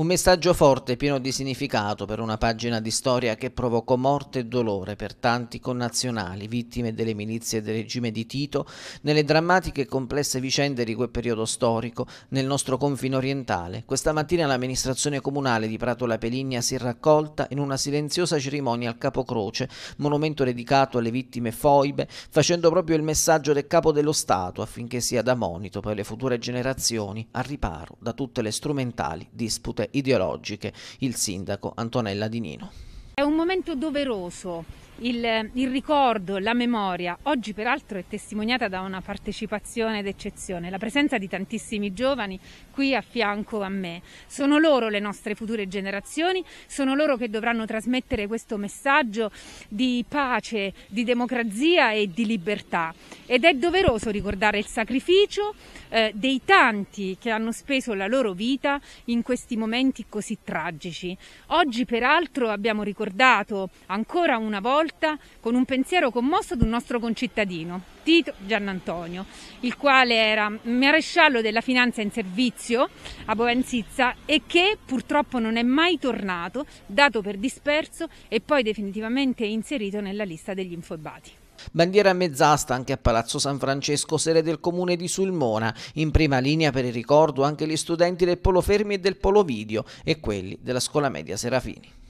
Un messaggio forte e pieno di significato per una pagina di storia che provocò morte e dolore per tanti connazionali, vittime delle milizie del regime di Tito, nelle drammatiche e complesse vicende di quel periodo storico nel nostro confine orientale. Questa mattina l'amministrazione comunale di Prato La Peligna si è raccolta in una silenziosa cerimonia al Capocroce, monumento dedicato alle vittime foibe, facendo proprio il messaggio del Capo dello Stato affinché sia da monito per le future generazioni, al riparo da tutte le strumentali dispute ideologiche. Il sindaco Antonella Di Nino. È un momento doveroso. Il ricordo, la memoria, oggi peraltro è testimoniata da una partecipazione d'eccezione, la presenza di tantissimi giovani qui a fianco a me. Sono loro le nostre future generazioni, sono loro che dovranno trasmettere questo messaggio di pace, di democrazia e di libertà. Ed è doveroso ricordare il sacrificio dei tanti che hanno speso la loro vita in questi momenti così tragici. Oggi peraltro abbiamo ricordato ancora una volta con un pensiero commosso ad un nostro concittadino, Tito Giannantonio, il quale era maresciallo della finanza in servizio a Bovenzizza e che purtroppo non è mai tornato, dato per disperso e poi definitivamente inserito nella lista degli infoibati. Bandiera a mezz'asta anche a Palazzo San Francesco, sede del comune di Sulmona. In prima linea per il ricordo anche gli studenti del Polo Fermi e del Polo Video e quelli della Scuola Media Serafini.